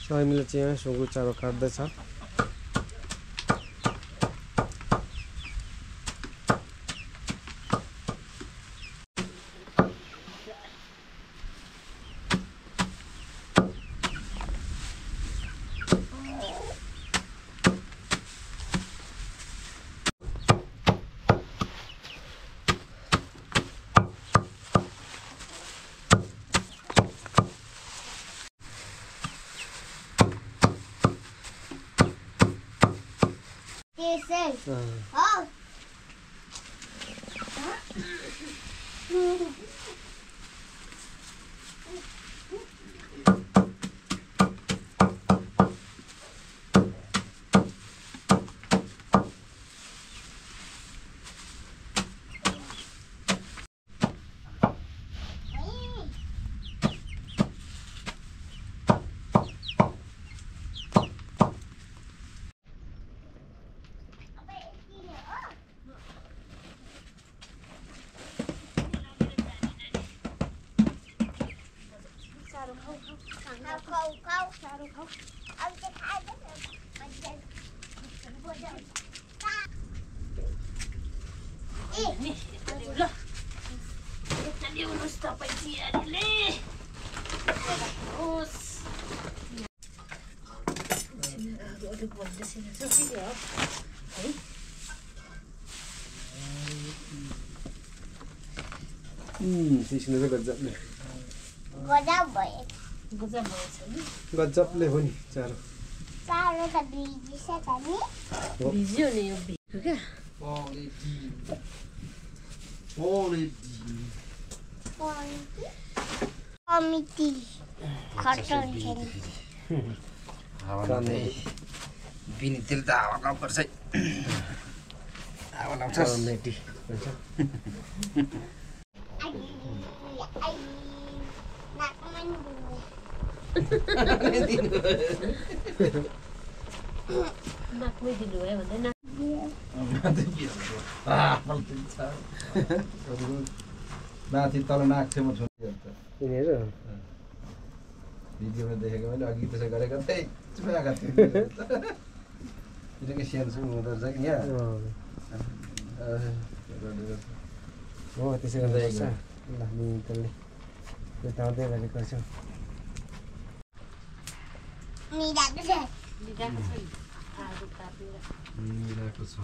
शर्मिला चाहिँ यहाँ सुँगुर चारो काट्दैछ। Oh. सिस्नु चाहिँ गजबले गजबले हो नि चारो चारो त भिजिस त नि भिज्यो नि यो भिज्यो क्या कमिटी खटन छैन बिनी तेल त हावा लाउनुपर्छ है हावा लाउँछ मेटी भन्छ नाकमै दिनु भयो भन्दैन माथि तल नाक छेउमा छोडिदिन्छ यिनीहरू भिडियोमा देखेको मैले अघि त्यसो गरेको त्यही चुमाएको थियो यिनीकै सेन्स हुँदो रहेछ कि यहाँ हो त्यसै गर्दा ल मितलले बताउँदै गरेको छ मिलाको छ लिदाको छ नि आगो तापेर मिलाएको छ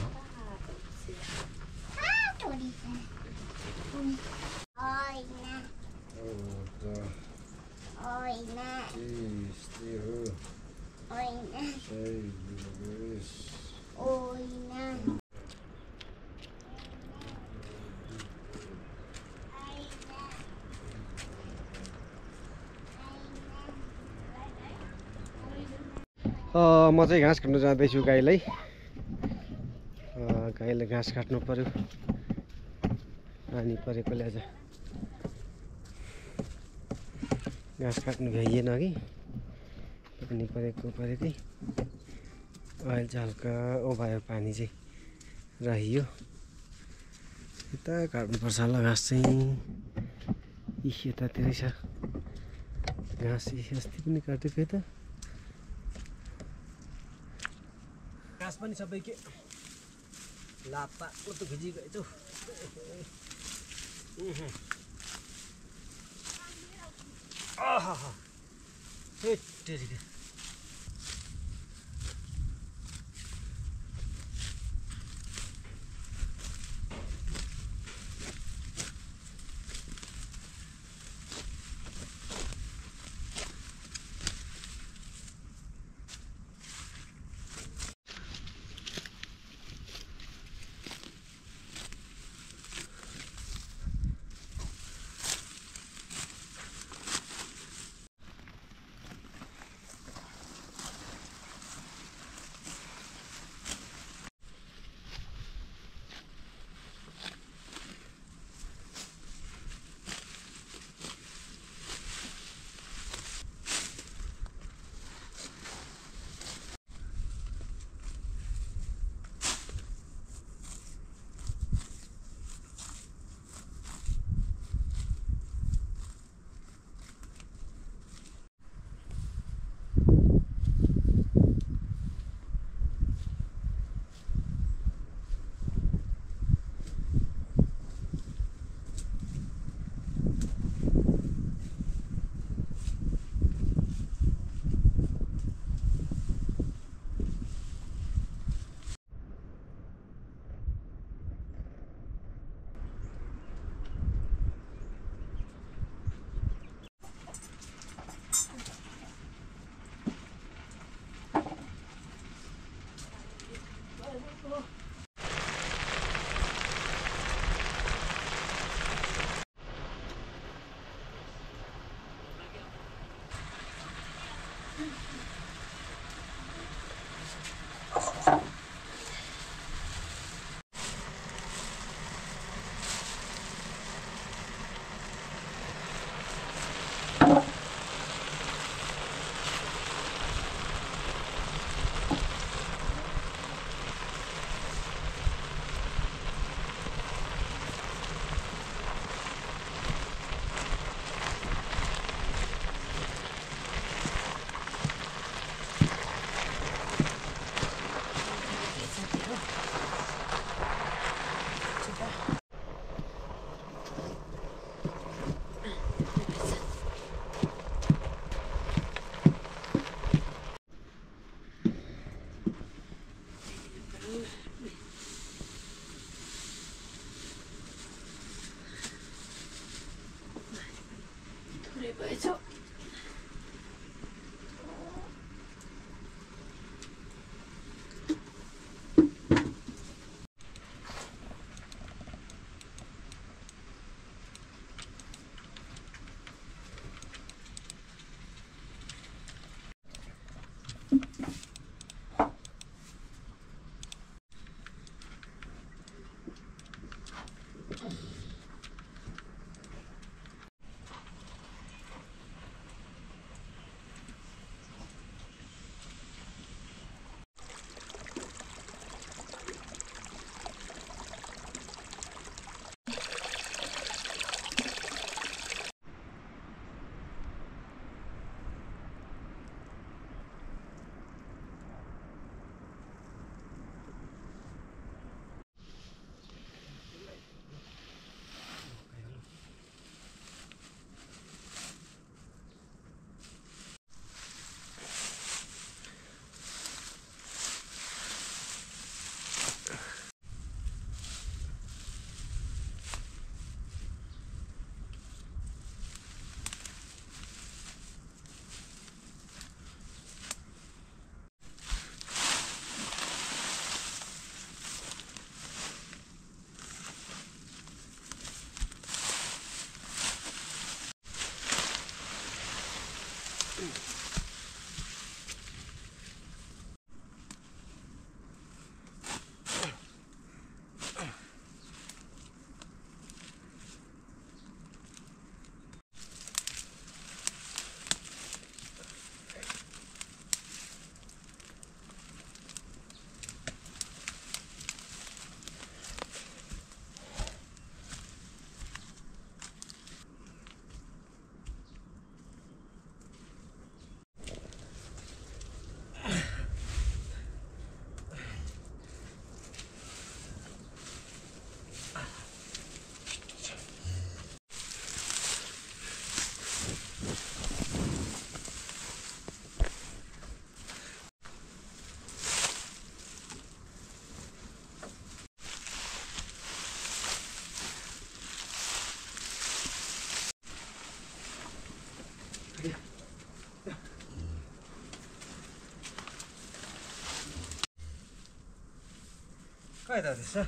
थोडी छ होइन होइन होइन होइन म चाहिँ घाँस काट्न जाँदैछु गाईलाई गाईलाई घाँस काट्नु पर्यो पानी परेकोले आज घाँस काट्नु भ्याइएन कि पानी परेकै अहिले चाहिँ हल्का ओभायो पानी चाहिँ रहियो यता काट्नुपर्छ होला घाँस चाहिँ यतातिरै छ घाँस अस्ति पनि काटेको यता घाँस पनि सबै के लापा कस्तो खिचिगएछ आहा हेटेरिका भएछ काय जाँदैछ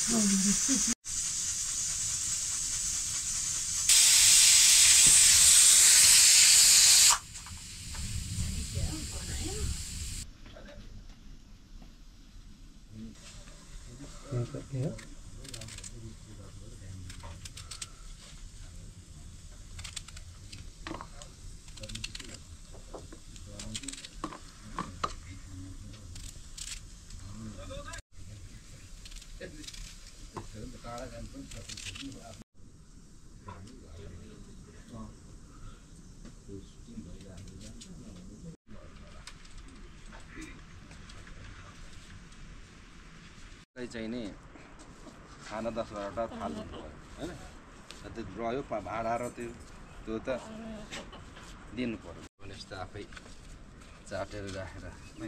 चाहिँ नि खाना 10-12टा थाल्नु हैन त्यो रह्यो भाडा र त्यो त दिनु पर्यो भने जस्तो आफै चाटेर राखेर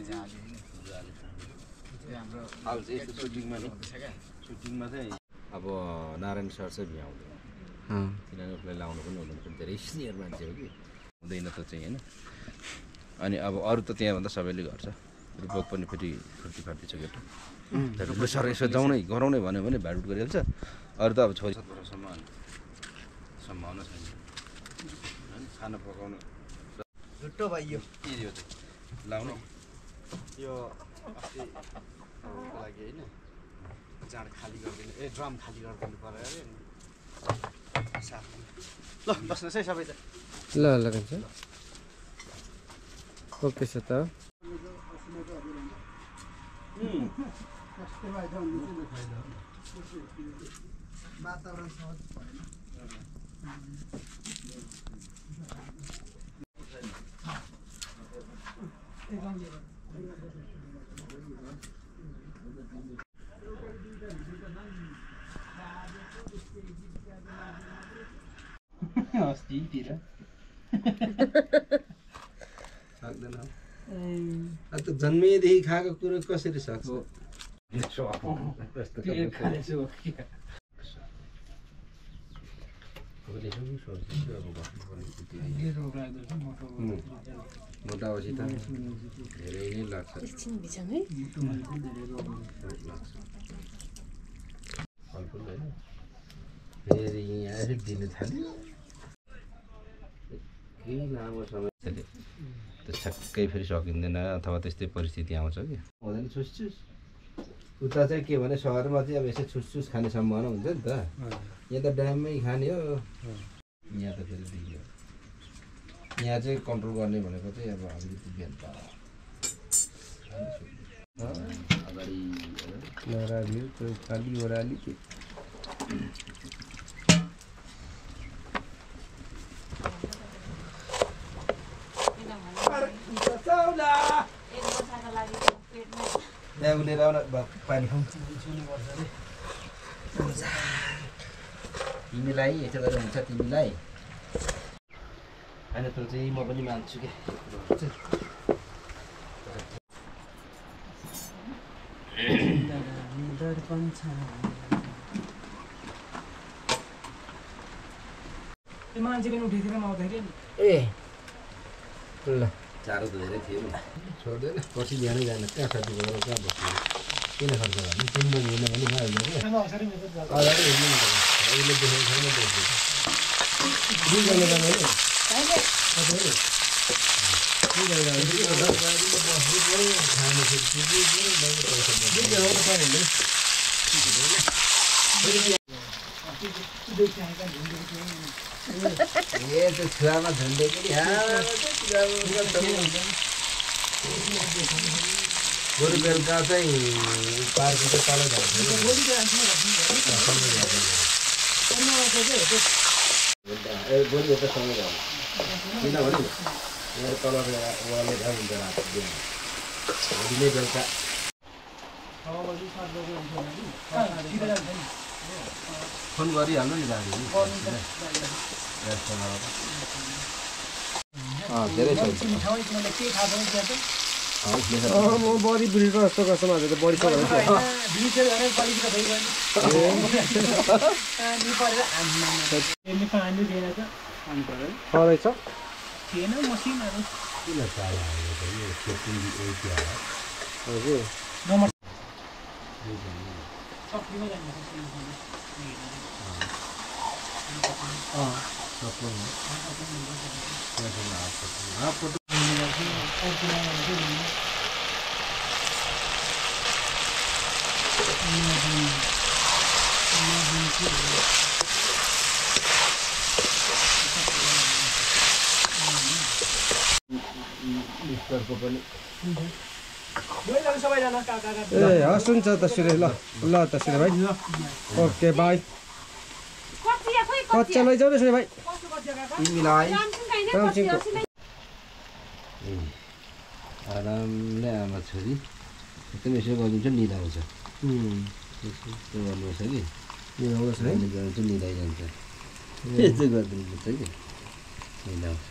हाम्रो हाल चाहिँ यस्तो सुटिङमा नि सुटिङमा चाहिँ अब नारायण सर चाहिँ भ्याउँदैन किनभने उसलाई लाउनु पनि हुँदैन धेरै सिनियर मान्छे हो कि हुँदैन त चाहिँ हैन अनि अब अरू त त्यहाँभन्दा सबैले गर्छ रुपक पनि फेरि फर्ती छ केटा तर सर यसो जाउँ नै गरौँ नै भन्यो भने भ्याडुट गरिहाल्छ अरू त अब 6-7 वर्षसम्म सम्भावना छैन खाना पकाउनु झुट्टो भयो के यो चाहिँ लाउनु यो अस्ति लागि हैन जाँड खाली गर्दिनु ड्रम खाली गर्दिनु पर्यो अरे ल बस्नुहोस् है सबै ल ल हुन्छ ओके छ त अस्तितिर सक्दैन अब त जन्मेदेखि खाएको कुरो कसरी सक्छ मोटापछि त धेरै नै लाग्छ फलफुल होइन फेरि यहाँ आएर दिन थाल्यो केही लामो समय त्यो छक्कै फेरि सकिँदैन अथवा त्यस्तै परिस्थिति आउँछ कि हुँदैन छुसछुस उता चाहिँ के भने सहरमा चाहिँ अब यसो छुसछुस खाने सम्भावना हुन्छ नि त यहाँ त ड्याममै खाने हो यहाँ त फेरि दियो यहाँ चाहिँ कन्ट्रोल गर्ने भनेको चाहिँ अब अलिकति बेलुका अगाडि नराली खाली ओह्राली के ल्याएर आउन पानी तिमीलाई यसो गरेर हुन्छ तिमीलाई होइन त्यो चाहिँ म पनि मान्छु क्या मान्छे पनि उठेको थिएन आउँदाखेरि ए ल चारो त धेरै थियो नि छोड्दैन पछि बिहानै जानु कहाँ साथी गएर कहाँ बस्नु किन खर्च गर्ने 3 महिना हिँड्न पनि भइहाल्छ क्या अगाडि हिँड्नु अहिले देखेको छैन देख्छु दुईजना जानु होइन ए त्यो छुवामा झन्डै पनि बरु बेलुका चाहिँ पार्कको चाहिँ तल झर्छ भोलि यता सँगै जानु किनभने यहाँ तल वाले घर हुन्छ रात भोलि नै बेलुका फोन गरिहाल्नु नि गाडी धेरै छ म बडी बिल्डर जस्तो कस्तोमा त बडी छ रहेछ थिएन मसिनहरू किन हजुर ए हस् हुन्छ त सुरे ल ल त सुरे भाइ ओके बाई कच्चा लैजाऊ न सुरे भाइ आरामले आमा छोरी एकदम यसो गरिदिन्छ निदाउँछ त्यो गर्नुपर्छ कि निदाउँछ है निदाउँछ निदाइजान्छ यस्तो गरिदिनुपर्छ कि निदाउँछ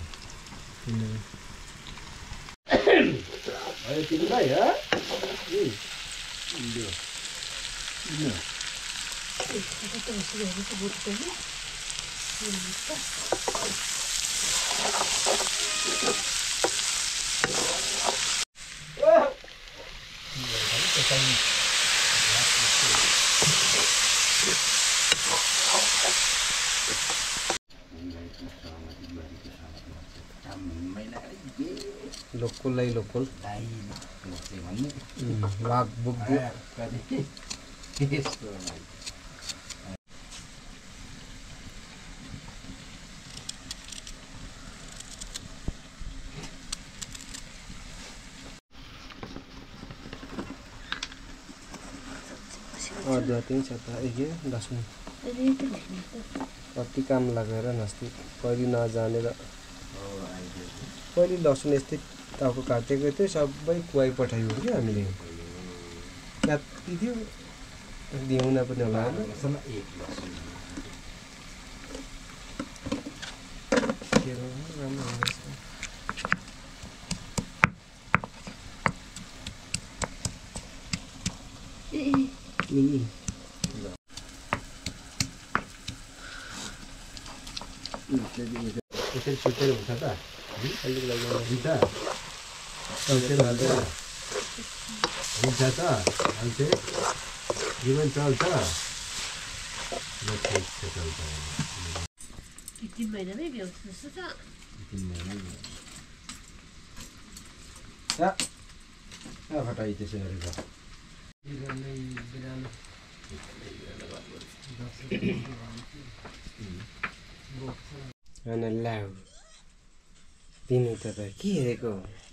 अरे तिमी भाइ लोकललाई लोकल वाग बुग्दो तीन छता एक 10 मिनट कति काम लागेर नस्ति कहिले नजानेर कहिले लसुन यस्तै टाउको काटेको थियो सबै कुवाई पठाइयो कि हामीले कति थियो दिउन पनि होला यसरी छुट्टै हुन्छ त अलिक हुन्छ हुन्छ त अहिले जीवन चल्छ तीन महिनामै भ्याउँछ जस्तो छ 3 महिना फटाइ त्यसो गरेको अनि लाउ तिमी त के हेरेको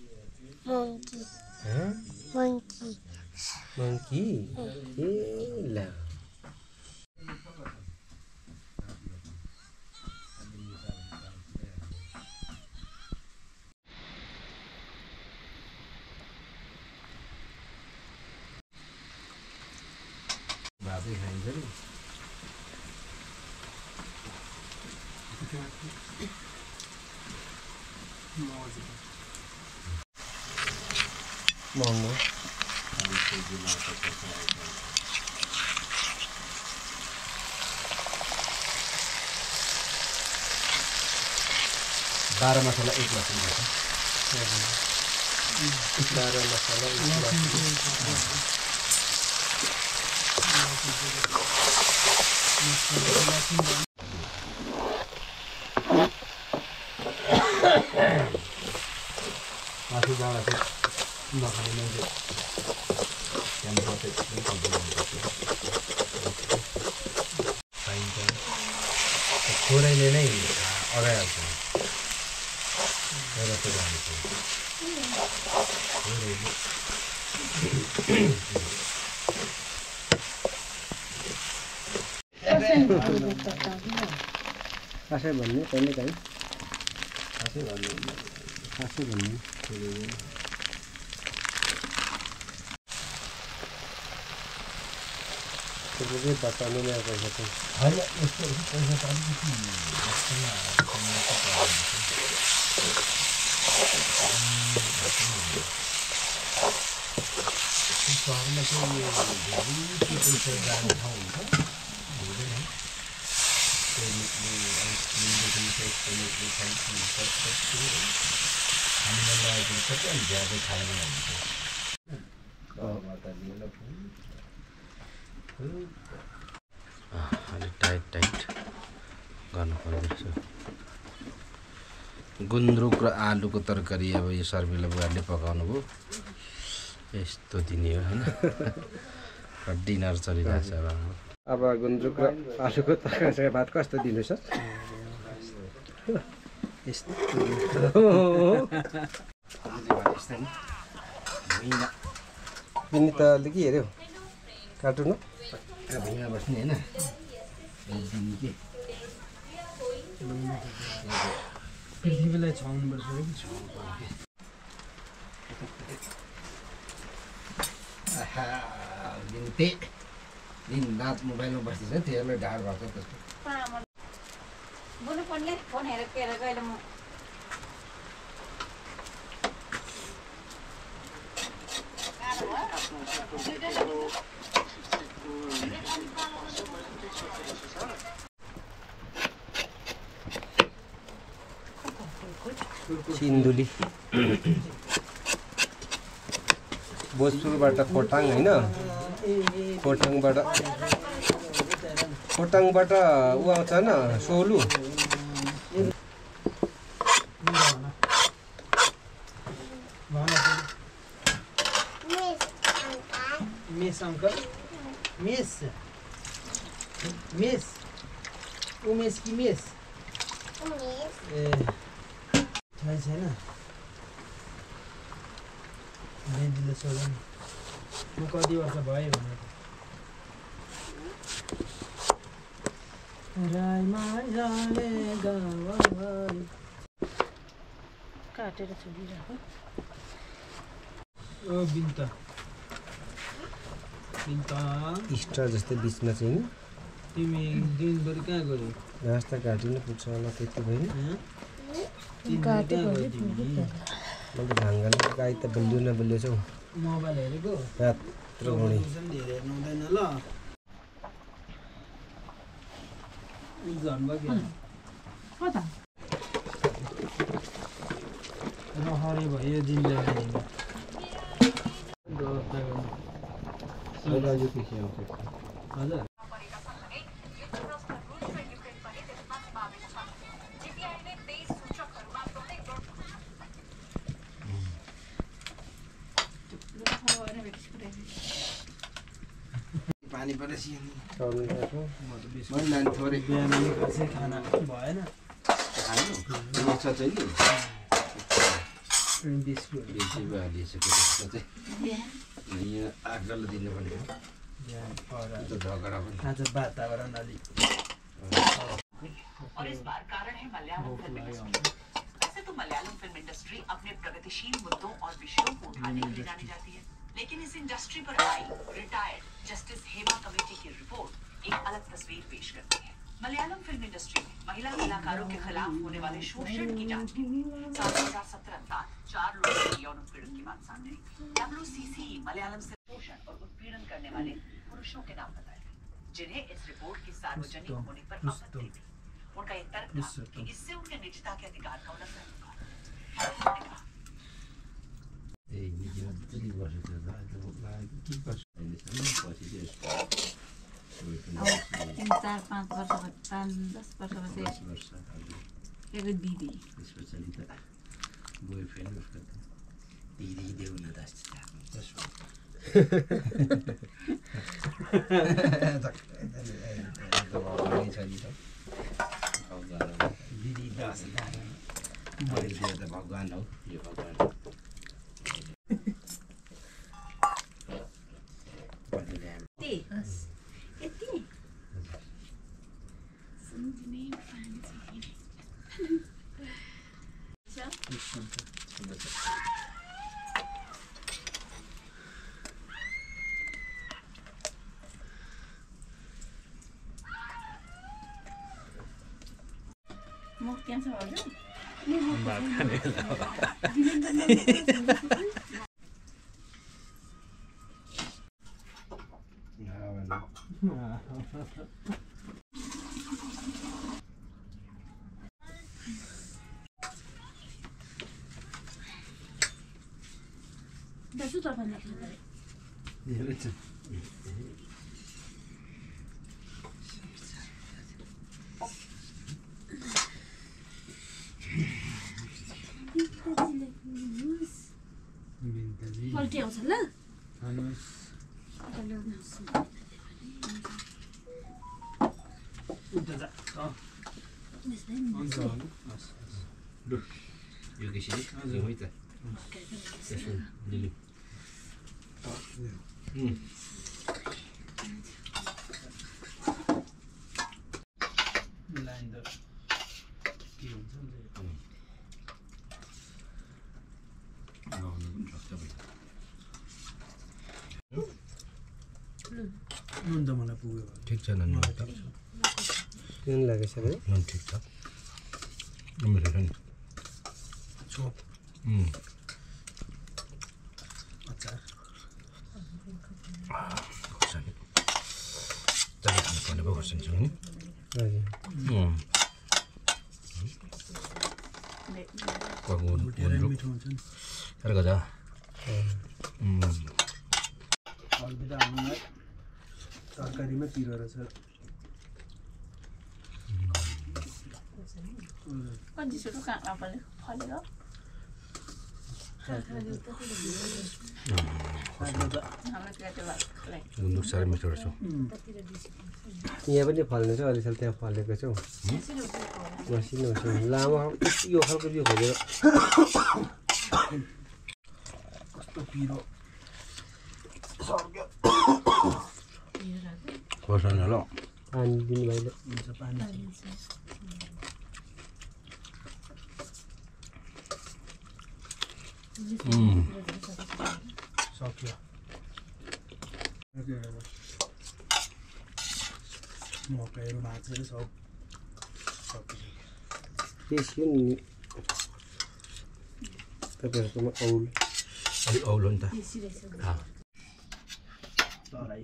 मंकी ए ला बाबे खाइन्छ नि महँगो 12 मसाला 1 लसुन पर्छ 12 मसाला 1 लसुन माथि जाँदा चाहिँ नखाने मान्छे त्यहाँबाट पाइन्छ थोरैले नै अगाइहाल्छ र त जान्छ खासै भन्ने कहिले काहीँ खासै भन्ने मुझे बताने में पैसा तो हाँ इसको पैसा तो अलि टाइट गर्नु पर्दैछ गुन्द्रुक र आलुको तरकारी अब यो शर्मिला बुवाले पकाउनु भयो यस्तो दिने हो हैन डिनर चलिरहेछ अब गुन्द्रुक र आलुको तरकारी भात कस्तो दिनु सर यस्तो विनिताले के हेऱ्यो कार्टुन भुइँमा बस्ने होइन पृथ्वीलाई छाउनु पर्छ दिन रात मोबाइलमा बस्दैछ त्यसलाई ढाड भएको छ त्यसको फोन हेरेर कहिले म सिन्धुली भोजपुरबाट खोटाङ होइन खोटाङबाट ऊ आउँछ होइन Solu miss uncle miss miss Umesh की मिस थाहा छैन दिदीले सोध्नु म कति वर्ष भयो भनेर काटेर छोडिराख ओ बिन्ता स्टार जस्तै बिचमा चाहिँ तिमी दिनभरि कहाँ गयौ घाँस त काटिनु पुग्छ होला त्यति भएन मैले भाङ्गाले गाई त बलियो न बलियो छौ मोबाइल हेरेको रात्रो घुँडी धेरै हेर्नु हुँदैन ल कता रहरे भयो जिन्दगी हजुर पानी परेपछि मैले नानी थोरै बिहान खासै खाना भएन खानु चाहिँ नि बिस्कुट बेसी भइहालिसक्यो त्यसको चाहिँ यहाँ आग्रहले दिनु भनेको झगडा पनि आज वातावरण अलिक और इस बार कारण है मलयालम फिल्म इंडस्ट्री। वैसे तो मलयालम फिल्म इंडस्ट्री अपने प्रगतिशील मुद्दों और विषयों को उठाने के लिए जानी जाती है, लेकिन इस इंडस्ट्री पर आई रिटायर्ड जस्टिस हेमा कमेटी की रिपोर्ट एक अलग तस्वीर पेश करती है। मलयालम फिल्म इंडस्ट्री में महिला कलाकारों के खिलाफ होने वाले शोषण की जांच के लिए 2017 तक 4 लोगों के यौन उत्पीड़न की बात सामने आई। WCC मलयालम से शोषण और उत्पीड़न करने वाले पुरुषों के नाम बताए गए, जिन्हें इस रिपोर्ट के सार्वजनिक होने पर आपत्ति थी। उनका ये तर्क था कि इससे उनके निजता के अधिकार का उल्लंघन होगा। 4-5 वर्ष 5-10 वर्ष एक दिदी बोयफ्रेन्ड उसको दिदी देऊ न दिदी दस मैले त भगवान् हो यो भगवान् म क्यान्सर हजुर दाजु तपाईलाई आउँछ ल यो किसिम यो है त त्यसो लिलु लाइन त के हुन्छ नुन त मलाई पुग्यो ठिक छ नुन त नुन लागेछ है नुन ठिक छ मिठो छ नि छोप खुर्सानी अचार चाले खानुपर्ने भयो खुर्सानीसँग नि हजुर मिठो हुन्छ नि तर गजा हल्दी त हाल्नुलाई तरकारीमै पिरो रहेछ कति छिटो कहाँ फलेर हाम्रो केटालाई गुन्द्रुक साह्रै मिठो रहेछ यहाँ पनि फल्ने छ अलिसाल त्यहाँ फलेको छ मसिनो लामो यो खालको बिउ खोजेर कस्तो पिरो खोर्सानी होला पानी दिनु भएन हुन्छ पानी सक्यो मकैहरू भाँचेर सब सकिसक्यो त्यसो नि तपाईँहरूकोमा औल अलिक औलो नि त तराई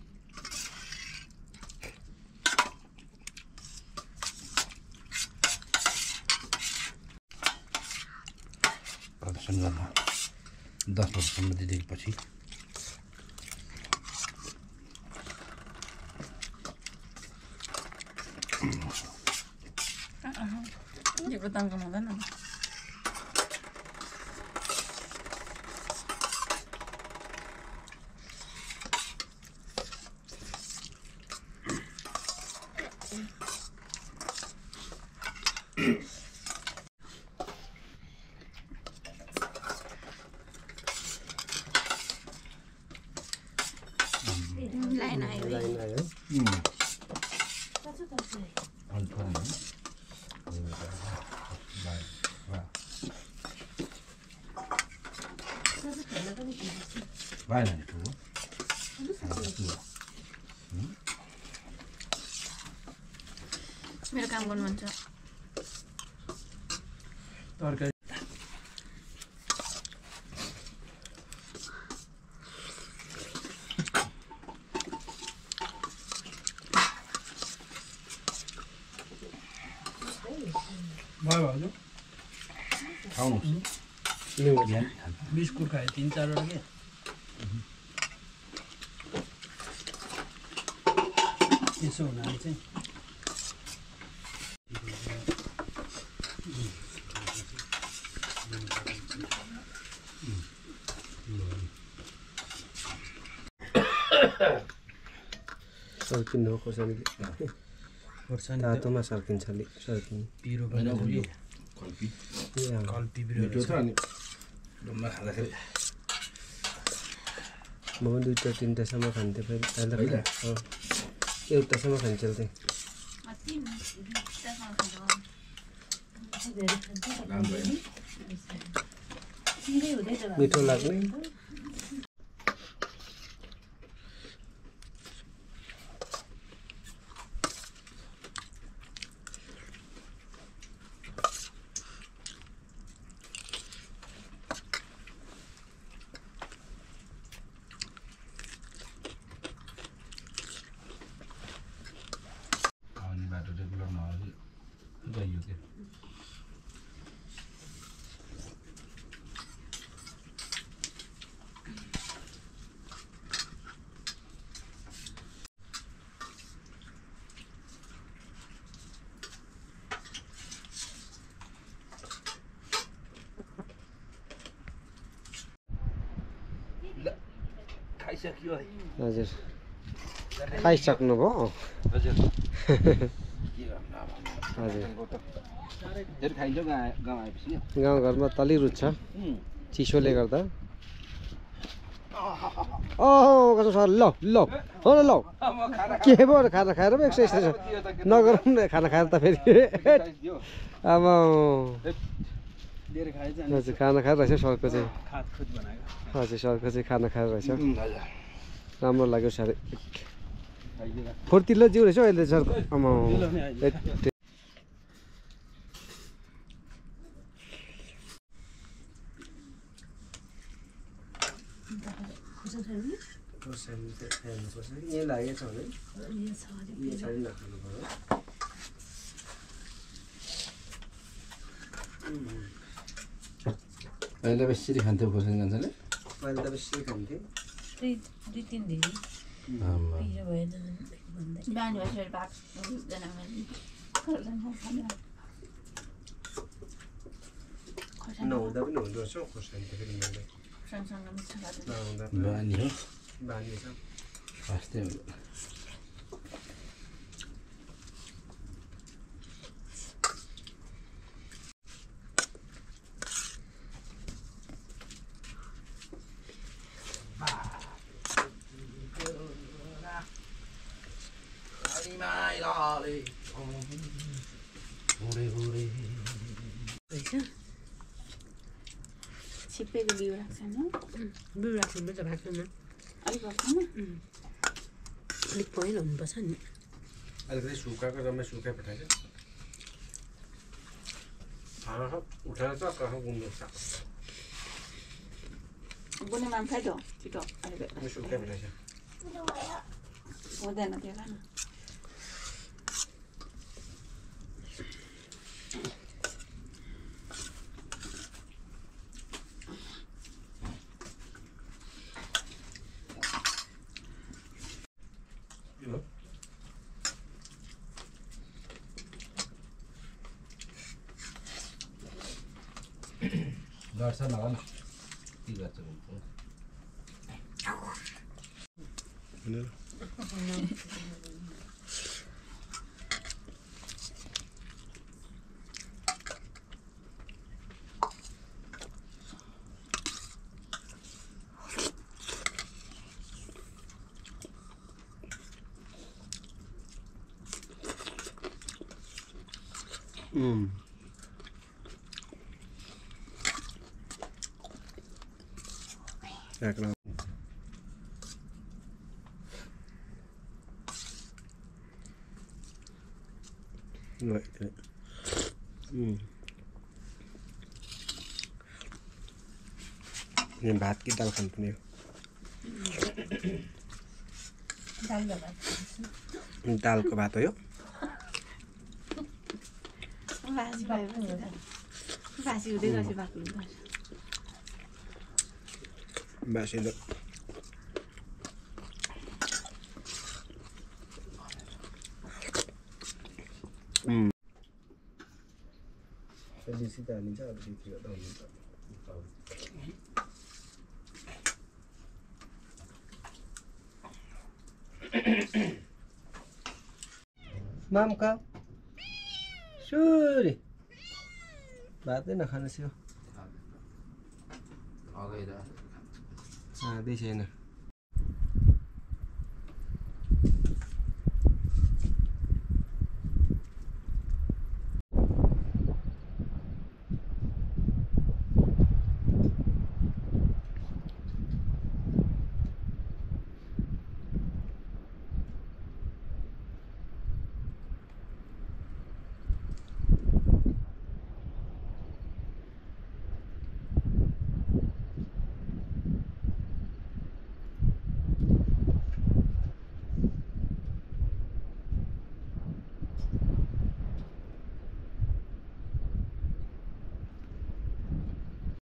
प्रदर्शन गर्न 10 वर्षसम्म दिएपछि यो बताउनु हुँदैन लाइन आयो लाइन आयो मेरो काम गर्नुहुन्छ तरकारी भयो हजुर खाउनुहोस् बिस्कुट खाएँ 3-4 वटा के त्यसो हुनाले चाहिँ सर्किनु हो खोर्सानीले खोर्सानी तातोमा सर्किन्छ अलिक सर्किनु पिरो पनि कल्पी कल्पी मिठो छ अनि डुम्मा खाँदाखेरि म पनि 2-3टासम्म खान्थेँ पहिला एउटासम्म खान्थेँ त्यही मिठो लाग्ने बाटो रेगुलर नभए गइयो के खाइसक्यो है हजुर खाइसक्नुभयो हजुर हजुर धेरै खाइन्छ गाउँ आएपछि गाउँघरमा तलै रुच्छ चिसोले गर्दा ओहो कसो छ ल ल हो ल के भयो खाना खाएर पो एक्सर्साइज नगरौँ न खाना खाएर त फेरि अब हजुर खाना खाएर रहेछ सरको चाहिँ हजुर सरको चाहिँ खाना खाएर रहेछ राम्रो लाग्यो सर फुर्तिलो जिउ रहेछ अहिले सर आमा यहाँ लागेको छ भने यो छैन नखानु पर्यो अहिले बेसी खान्थ्यो खोर्सानी जान्छले अहिले त बेसी खान्थेँ दुई तिन दिन पिरो भएन बिहान भएपछि भात हुँदैन नहुँदा पनि हुँदो रहेछ खोर्सानी त फेरि मैले सँगसँग मिठो लाग्छ बानी हो बानी छ वास्तै छिप्पेको बिउ राख्छ नि बिउ राख्नुपर्छ भाग्छमा अलिक राख्दैन अलिक पहिलो हुनुपर्छ नि अलिकति सुकाएको जम्मै सुकाइ पठाइन्छ खाना उठाएर त कहाँ गुम्नुपर्छ बुने माम खाइ त छिटो अलिक सुकाइ पठाइन्छ हुँदैन त्यो खानु गर्छ नभन के गर्छ Ekran. Ini भात कि दाल खानु पर्ने दालको भात हो यो बासी हुँदै गएपछि भात हुनुपर्छ बासिलो बेसी त हालिन्छ अब बेसी गर्दा हुन्छ मामका सुरी भातै नखानु थियो अगाइदा छैन